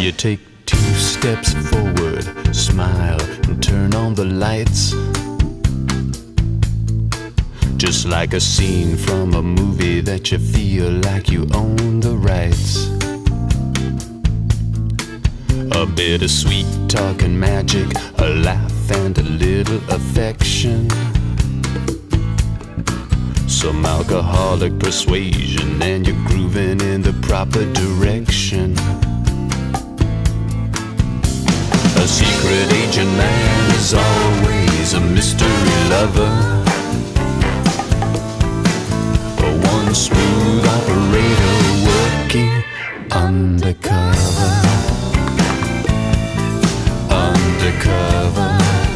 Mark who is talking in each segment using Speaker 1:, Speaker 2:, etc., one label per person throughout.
Speaker 1: You take 2 steps forward, smile, and turn on the lights. Just like a scene from a movie that you feel like you own the rights. A bit of sweet talk and magic, a laugh and a little affection. Some alcoholic persuasion, and you're grooving in the proper direction. A secret agent man is always a mystery lover. One smooth operator working undercover. Undercover.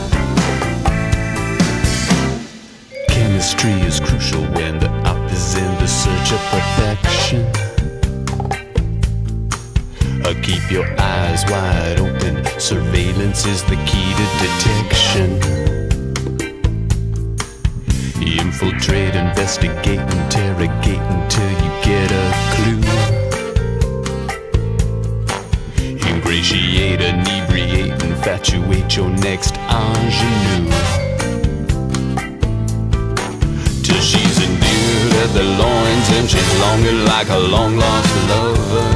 Speaker 1: Chemistry is crucial when the op is in the search of perfection. Keep your eyes wide open. Surveillance is the key to detection. Infiltrate, investigate, interrogate until you get a clue. Ingratiate, inebriate, infatuate your next ingenue. Till she's endeared at the loins and she's longing like a long-lost lover.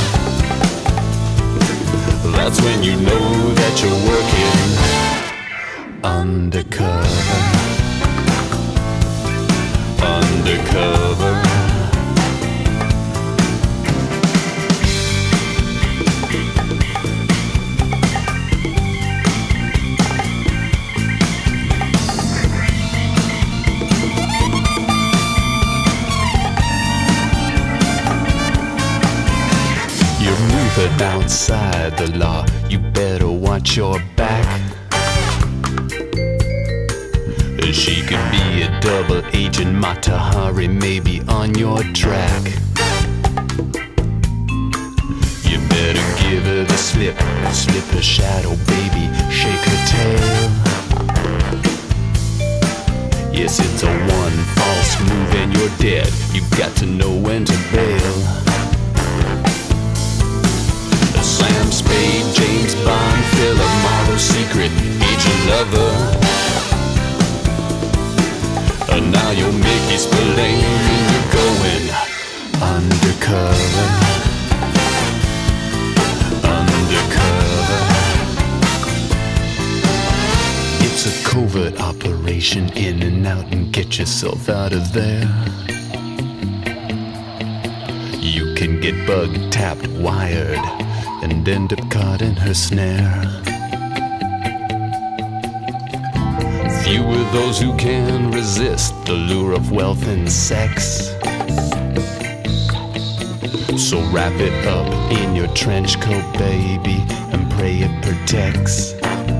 Speaker 1: That's when you know that you're working undercover. Undercover. You're moving outside the law. You better watch your back. She could be a double agent. Matahari may be on your track. You better give her the slip. Slip her shadow, baby, shake her tail. Yes, it's a one false move and you're dead. You've got to know when to bail. Sam Spade, James Bond, Philip Marlowe, secret agent lover. Now you're Mickey Spillane, you're going undercover. Undercover. It's a covert operation, in and out and get yourself out of there. You can get bug-tapped, wired, and end up caught in her snare. Few are those who can resist the lure of wealth and sex. So wrap it up in your trench coat, baby, and pray it protects.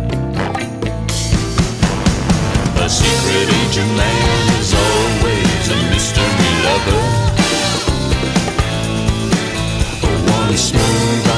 Speaker 1: A secret agent man is always a mystery lover. One smooth